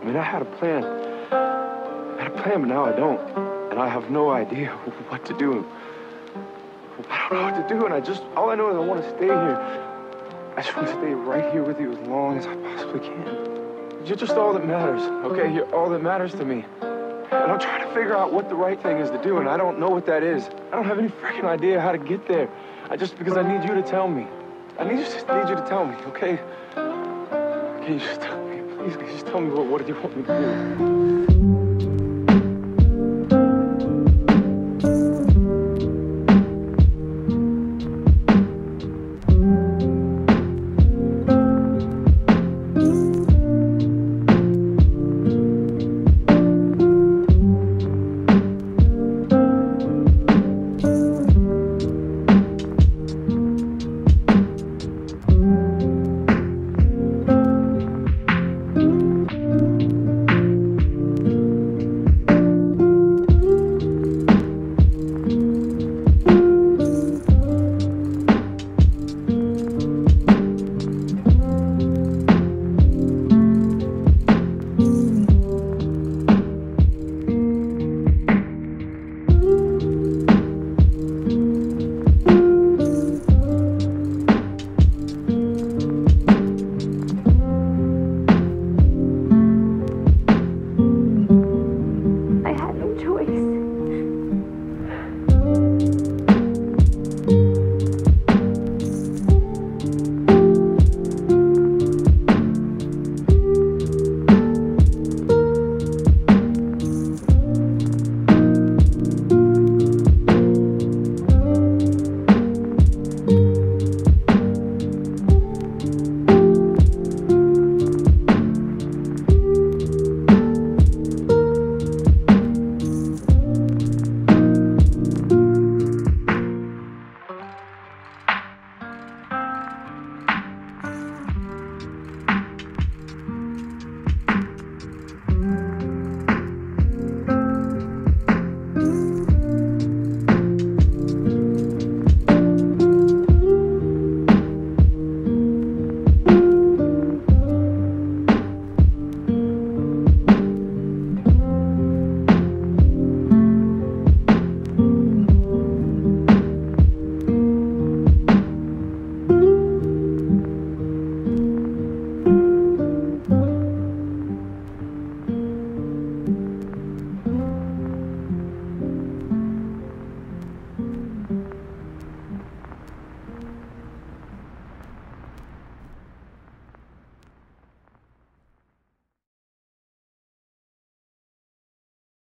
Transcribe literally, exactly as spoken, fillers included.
I mean, I had a plan. I had a plan, but now I don't. And I have no idea what to do. I don't know what to do, and I just, all I know is I want to stay here. I just want to stay right here with you as long as I possibly can. You're just all that matters, okay? You're all that matters to me. And I'm trying to figure out what the right thing is to do, and I don't know what that is. I don't have any freaking idea how to get there. I just, because I need you to tell me. I need, just need you to tell me, okay? Can you just tell me, please, can you just tell me what, what do you want me to do?